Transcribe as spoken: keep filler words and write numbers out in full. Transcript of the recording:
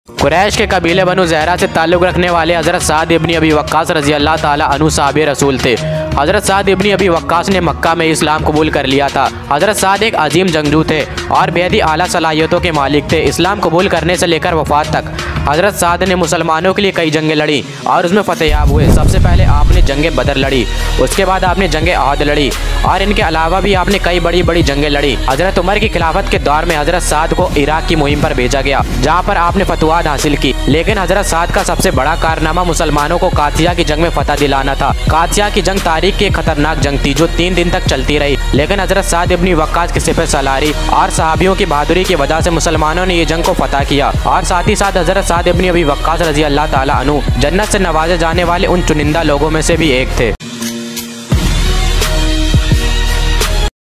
कुरैश के कबीले बनु ज़हरा से ताल्लुक़ रखने वाले हज़रत साद इब्न अबी वक्कास रज़ी अल्लाह ताला अन्हु साहबे रसूल थे। हज़रत साद इब्न अबी वक्कास ने मक्का में इस्लाम कबूल कर लिया था। हज़रत साद एक अजीम जंगजू थे और बेहद ही आला सलाहियतों के मालिक थे। इस्लाम कबूल करने से लेकर वफ़ात तक हज़रत साद ने मुसलमानों के लिए कई जंगें लड़ी और उसमें फ़तेहयाब हुए। सबसे पहले आपने जंग बदर लड़ी, उसके बाद आपने जंग अहद लड़ी और इनके अलावा भी आपने कई बड़ी बड़ी जंगें लड़ी। हज़रत उमर की खिलाफत के दौर में हज़रत साद को इराक की मुहिम पर भेजा गया, जहाँ पर आपने फतवात हासिल की। लेकिन हज़रत साद का सबसे बड़ा कारनामा मुसलमानों को कासिया की जंग में फतह दिलाना था। कासिया की जंग तारीख की एक खतरनाक जंग थी जो तीन दिन तक चलती रही, लेकिन हज़रत साद इब्न वक्कास की सिफ़त सलारी और सहाबियों की बहादुरी की वजह से मुसलमानों ने ये जंग को फतह किया। और साथ ही साथ हज़रत साद इब्न अबी वक्कास रज़ी अल्लाह ताला अन्हु जन्नत से नवाजे जाने वाले उन चुनिंदा लोगों में से भी एक थे।